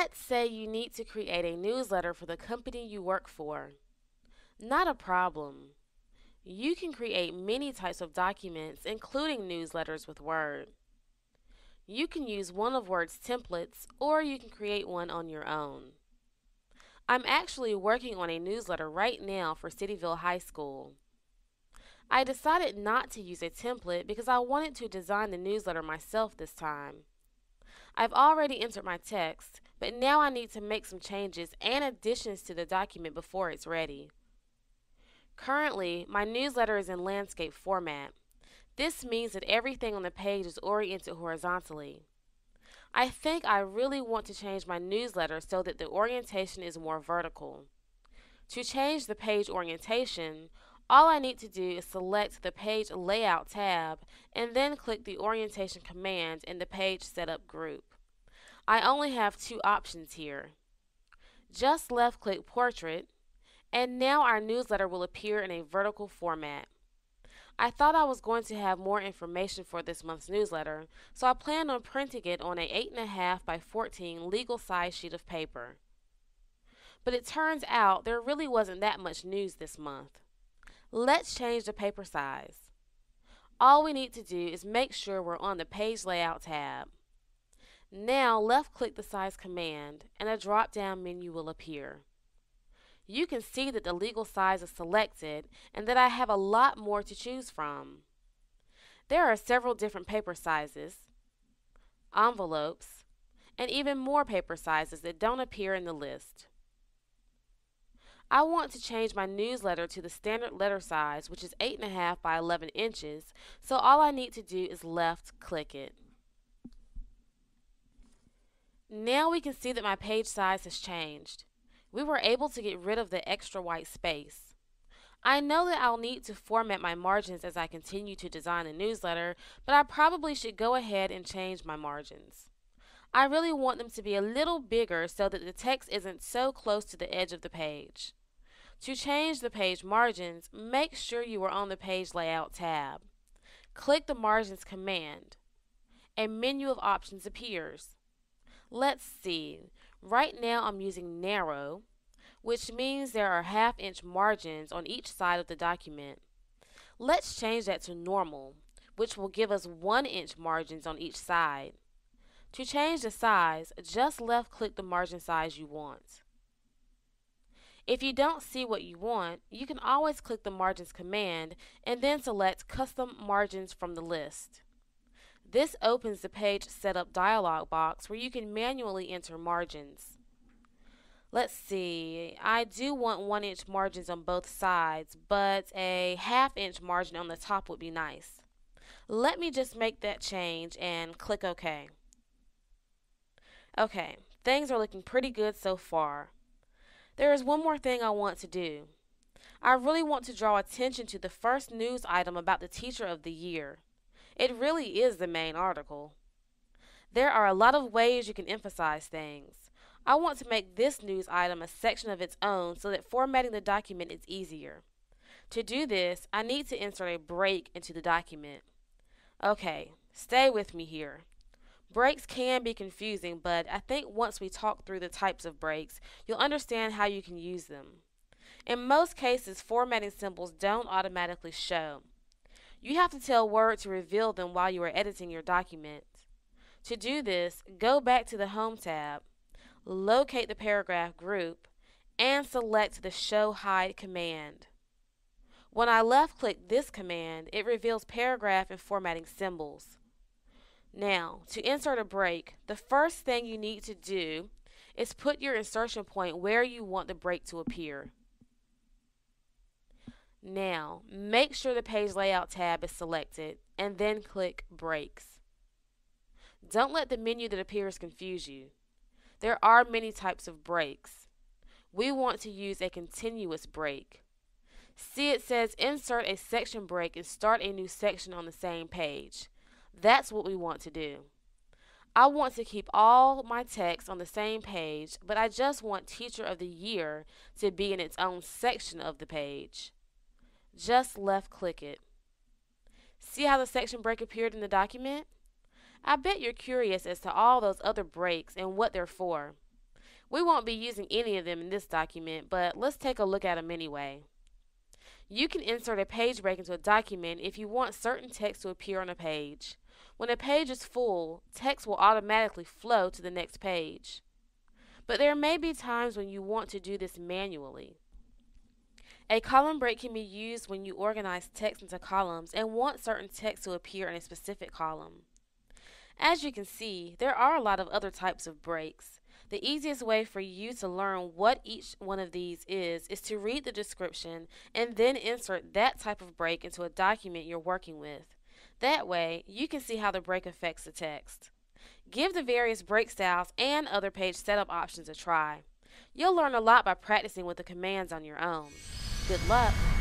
Let's say you need to create a newsletter for the company you work for. Not a problem. You can create many types of documents, including newsletters with Word. You can use one of Word's templates, or you can create one on your own. I'm actually working on a newsletter right now for Cityville High School. I decided not to use a template because I wanted to design the newsletter myself this time. I've already entered my text, but now I need to make some changes and additions to the document before it's ready. Currently, my newsletter is in landscape format. This means that everything on the page is oriented horizontally. I think I really want to change my newsletter so that the orientation is more vertical. To change the page orientation, all I need to do is select the Page Layout tab and then click the Orientation command in the Page Setup group. I only have two options here. Just left-click Portrait, and now our newsletter will appear in a vertical format. I thought I was going to have more information for this month's newsletter, so I planned on printing it on a 8.5 by 14 legal size sheet of paper. But it turns out there really wasn't that much news this month. Let's change the paper size. All we need to do is make sure we're on the Page Layout tab. Now left-click the Size command and a drop-down menu will appear. You can see that the legal size is selected and that I have a lot more to choose from. There are several different paper sizes, envelopes, and even more paper sizes that don't appear in the list. I want to change my newsletter to the standard letter size, which is 8.5 by 11 inches, so all I need to do is left-click it. Now we can see that my page size has changed. We were able to get rid of the extra white space. I know that I'll need to format my margins as I continue to design the newsletter, but I probably should go ahead and change my margins. I really want them to be a little bigger so that the text isn't so close to the edge of the page. To change the page margins, make sure you are on the Page Layout tab. Click the Margins command. A menu of options appears. Let's see. Right now I'm using narrow, which means there are half-inch margins on each side of the document. Let's change that to normal, which will give us 1-inch margins on each side. To change the size, just left-click the margin size you want. If you don't see what you want, you can always click the Margins command and then select Custom Margins from the list. This opens the Page Setup dialog box where you can manually enter margins. Let's see, I do want 1-inch margins on both sides, but a half-inch margin on the top would be nice. Let me just make that change and click OK. Okay, things are looking pretty good so far. There is one more thing I want to do. I really want to draw attention to the first news item about the Teacher of the Year. It really is the main article. There are a lot of ways you can emphasize things. I want to make this news item a section of its own so that formatting the document is easier. To do this, I need to insert a break into the document. Okay, stay with me here. Breaks can be confusing, but I think once we talk through the types of breaks, you'll understand how you can use them. In most cases, formatting symbols don't automatically show. You have to tell Word to reveal them while you are editing your document. To do this, go back to the Home tab, locate the paragraph group, and select the Show Hide command. When I left-click this command, it reveals paragraph and formatting symbols. Now, to insert a break, the first thing you need to do is put your insertion point where you want the break to appear. Now, make sure the Page Layout tab is selected and then click Breaks. Don't let the menu that appears confuse you. There are many types of breaks. We want to use a continuous break. See, it says Insert a section break and start a new section on the same page. That's what we want to do. I want to keep all my text on the same page, but I just want Teacher of the Year to be in its own section of the page. Just left-click it. See how the section break appeared in the document? I bet you're curious as to all those other breaks and what they're for. We won't be using any of them in this document, but let's take a look at them anyway. You can insert a page break into a document if you want certain text to appear on a page. When a page is full, text will automatically flow to the next page. But there may be times when you want to do this manually. A column break can be used when you organize text into columns and want certain text to appear in a specific column. As you can see, there are a lot of other types of breaks. The easiest way for you to learn what each one of these is to read the description and then insert that type of break into a document you're working with. That way, you can see how the break affects the text. Give the various break styles and other page setup options a try. You'll learn a lot by practicing with the commands on your own. Good luck!